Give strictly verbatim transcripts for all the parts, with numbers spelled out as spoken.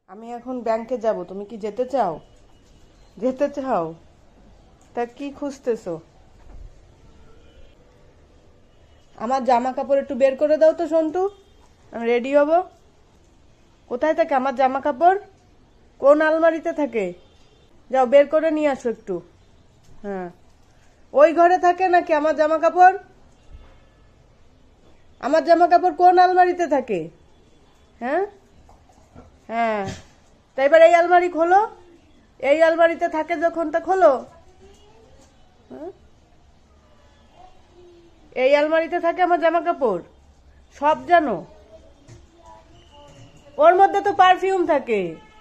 আমি এখন ব্যাংকে যাব, তুমি কি যেতে চাও? যেতে চাও? তা কি খুঁজতেছো? আমার জামা কাপড় একটু বের করে দাও তো সন্টু, আমি রেডি হব। কোথায় থাকে আমার জামা কাপড়? কোন আলমারিতে থাকে? যাও বের করে নিয়ে আসো একটু। হ্যাঁ, ওই ঘরে থাকে নাকি আমার জামা কাপড়? আমার জামা কাপড় কোন আলমারিতে থাকে? হ্যাঁ হ্যাঁ, তা এবার এই আলমারি খোলো। এই আলমারিতে থাকে যখন, তা খোলো। এই আলমারিতে থাকে আমার জামা কাপড়, সব জানো? ওর মধ্যে তো পারফিউম থাকে।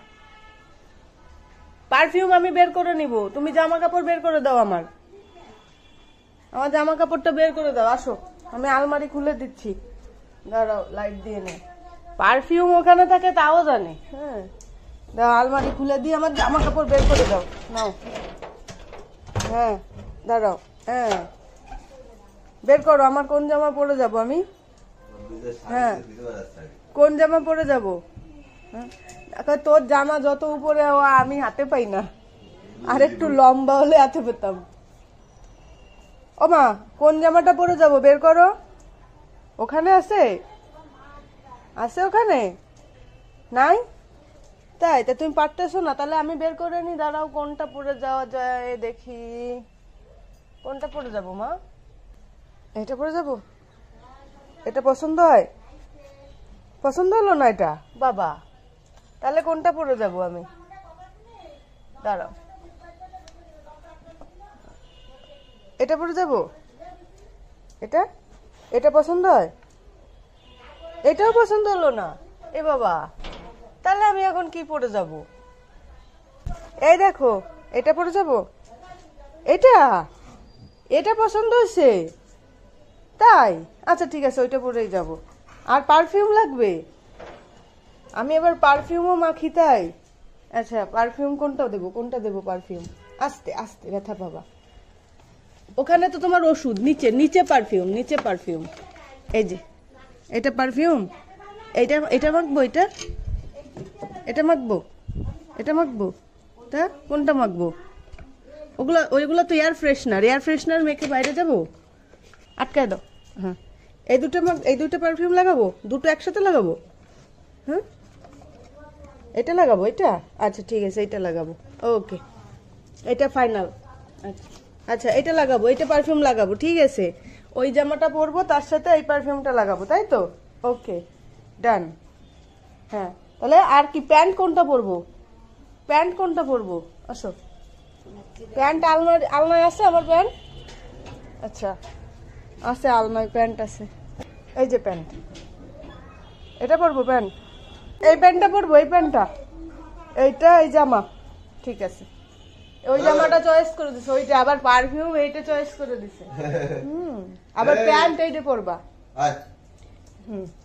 পারফিউম আমি বের করে নিব, তুমি জামা কাপড় বের করে দাও। আমার আমার জামা কাপড়টা বের করে দাও, আসো। আমি আলমারি খুলে দিচ্ছি, দাঁড়াও লাইট দিয়ে নে। পারফিউম ওখানে থাকে তাও জানে। হ্যাঁ, দাও আলমারি খুলে দিয়ে আমার জামা কাপড় বের করে দাও, নাও। হ্যাঁ দাঁড়াও, হ্যাঁ বের করো। আমার কোন জামা পরে যাব আমি? হ্যাঁ, কোন জামা পরে যাব? হ্যাঁ, তোর জামা যত উপরে আমি হাতে পাই না, আর একটু লম্বা হলে হাতে পেতাম। ও মা, কোন জামাটা পরে যাব? বের করো। ওখানে আছে? আছে ওখানে? নাই? তাই? তা তুমি পারতেছো না, তাহলে আমি বের করে নি। দাঁড়াও, কোনটা পরে যাওয়া যায় দেখি। কোনটা পরে যাব মা? এটা পরে যাব? এটা পছন্দ হয়? পছন্দ হলো না এটা? বাবা, তাহলে কোনটা পরে যাব আমি? দাঁড়াও, এটা পরে যাব? এটা এটা পছন্দ হয়? এটাও পছন্দ হলো না? এ বাবা, তাহলে আমি এখন কি পরে যাব? এই দেখো, এটা পরে যাব। এটা এটা পছন্দ হয়েছে? তাই? আচ্ছা ঠিক আছে, ওইটা পরেই যাব। আর পারফিউম লাগবে? আমি এবার পারফিউমও মাখি, তাই? আচ্ছা, পারফিউম কোনটা দেবো? কোনটা দেবো পারফিউম? আস্তে আস্তে, ব্যথা পাবা। ওখানে তো তোমার ওষুধ, নিচে নিচে পারফিউম, নিচে পারফিউম। এই যে এটা পারফিউম। এইটা এটা মাখবো? এটা এটা মাখবো? এটা মাখবো? তা কোনটা মাখবো? ওগুলো ওইগুলো তো এয়ার ফ্রেশনার। এয়ার ফ্রেশনার মেখে বাইরে যাবো? আটকায় দাও। হ্যাঁ, এই দুটো এই দুটো পারফিউম লাগাবো? দুটো একসাথে লাগাবো? হ্যাঁ, এটা লাগাবো? এটা আচ্ছা ঠিক আছে, এটা লাগাবো। ওকে, এটা ফাইনাল। আচ্ছা আচ্ছা, এটা লাগাবো, এটা পারফিউম লাগাবো, ঠিক আছে। ওই জামাটা পরবো, তার সাথে এই পারফিউমটা লাগাবো, তাই তো? ওকে, ডান। হ্যাঁ, তাহলে আর কি, প্যান্ট কোনটা পরবো? প্যান্ট কোনটা পরবো? আসো। প্যান্ট আলমারি, আলমারি আছে আমার প্যান্ট? আচ্ছা আছে, আলমারি প্যান্ট আছে। এই যে প্যান্ট, এটা পরবো প্যান্ট? এই প্যান্টটা পরবো? এই প্যান্টটা? এইটা? এই জামা? ঠিক আছে, ওই জামাটা চয়েস করে দিছে। ওইটা আবার পারফিউম এইটা চয়েস করে দিছে। হুম, আবার প্যান্ট এইটা পরবা? হুম।